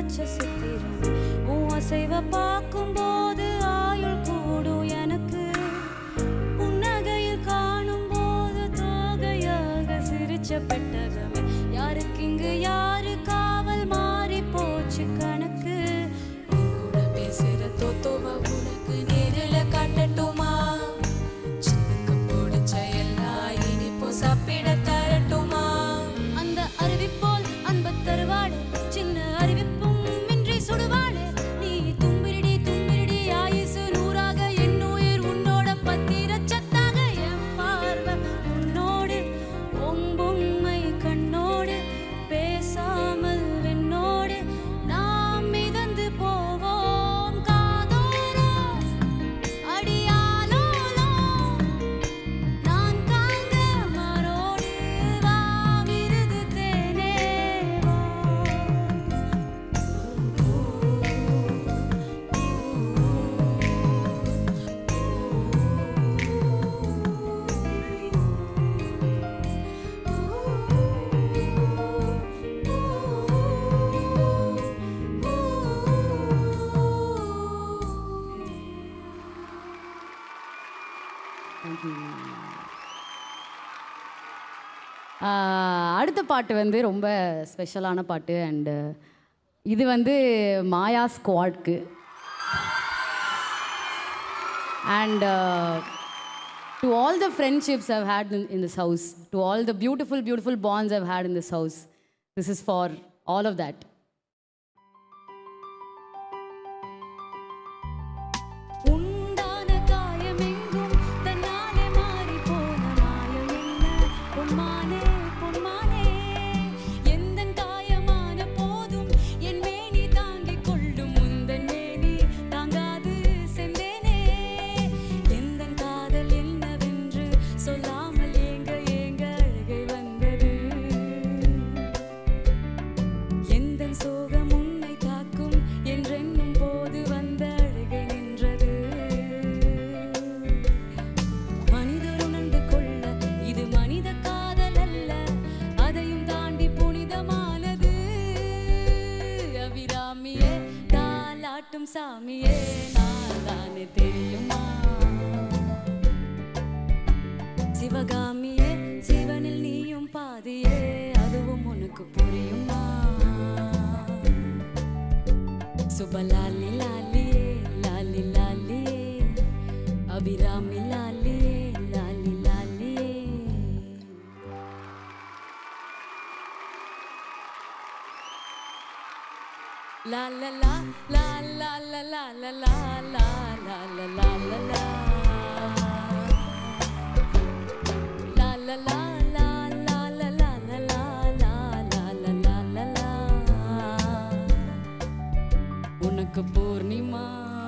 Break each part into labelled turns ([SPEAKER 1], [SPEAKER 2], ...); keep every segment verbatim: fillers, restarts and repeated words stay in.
[SPEAKER 1] வச்ச சித்திரம் உன் அசைவ பார்க்கும்போது ஆயுள் கூடும் எனக்கு புன்னகையில் காணும் போது தோகையாக சிரிச்ச பெட்டகமே யாருக்கு இங்கு யாரு காவல் மாறி போச்சு கணக்கு கூட பேசுற தோத்தோவா உனக்கு நேரில் காட்டட்டுமா சின்னக்கு பிடிச்ச எல்லா இனிப்போ சாப்பிட தரட்டுமா அந்த அறிவிப்போல் அன்பு தருவாடு சின்ன அறிவிப்பும் இன்றி சுடுவாடு நீ தும்பிரிடி தும்பிரிடி ஆயுசு நூறாக என் உயிர் உன்னோட பத்திர சத்தாக என் பார்வை உன்னோடு பொம்புண்மை கண்ணோடு பேசாமல் என்னோடு நாம் மிதந்து போவோம் காதோரோ அடியாலோலோ நான் காந்த மரோடு வா விருது தேனே வா
[SPEAKER 2] அடுத்த பாட்டு வந்து ரொம்ப ஸ்பெஷலான பாட்டு அண்டு இது வந்து மாயா ஸ்குவாட்க்கு and to all the friendships I've had in, in this house, to all the beautiful, beautiful bonds I've had in this house, this is for all of that.
[SPEAKER 1] உண்டான காயமெங்கும் தன்னாலே மாறி போன மாயம் என்ன பொன்மானே பொன்மானே எந்தன் காயமான போதும் என் மேனி தாங்கிக் கொள்ளும் முந்தன் மேனி தாங்காது செந்தேனே எந்தன் காதல் என்னவென்று சொல்லாமல் ஏங்க ஏங்க அழுகை வந்தது எந்தன் சோகம் உன்னை தாக்கும் என்றென்னும் போது வந்த அழுகை நின்றது மனிதர் உணர்ந்து கொள்ள இது மனித காதல் அல்ல அதையும் தாண்டி புனிதமானது அபிராமியே தாலாட்டும் சாமியே நான் தானே தெரியுமா சிவகாமியே சிவனில் நீயும் பாதியே அதுவும் உனக்கு புரியுமா சுபலாலி லாலியே லாலி லாலியே அபிராமி லாலியே லாலி லாலியே லா லா லா லா லா லா லா லா லா லா லா லா லா லா லா La la la la la la la la la la la la la la உனக்கு பூர்ணிமா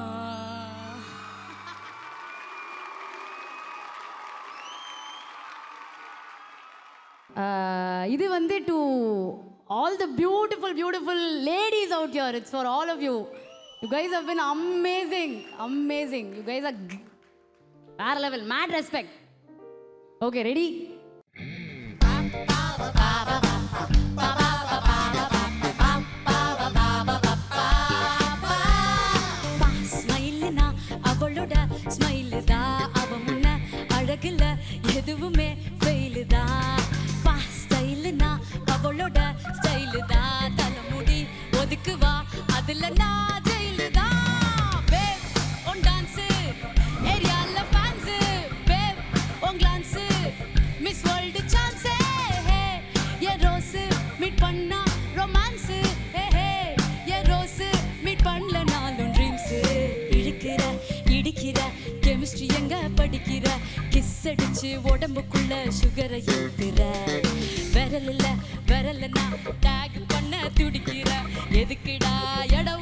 [SPEAKER 2] Uh, இது வந்து to all the beautiful, beautiful ladies out here. It's for all of you. You guys have been amazing, amazing. You guys are g- வேற level, mad respect. Okay, ready?
[SPEAKER 1] ஸ்மைல்னா அவளோட smile தான் அவ முன்ன அழகுல எதுவுமே ஃபெயில் தான் பா ஸ்டைல்னா அவளோட ஸ்டைல் தான் தலைமுடி ஒதுக்குவா அதுல நான் ஜெயில் தான் பேப் ஒன் டான்ஸ் ஏரியால fans babe one glance miss world chance hey a rose meet பண்ணா romance hey hey a rose meet பண்ணல நாளும் ட்ரீம்ஸ் இழுக்கிற இடிக்கிற கெமிஸ்ட்ரி எங்க படிக்கிற கிஸ் அடிச்சு உடம்புக்குள்ள சுகரை ஏத்துற விரல் இல்ல விரல் நான் டேக் பண்ண துடிக்கிற எதுக்குடா எட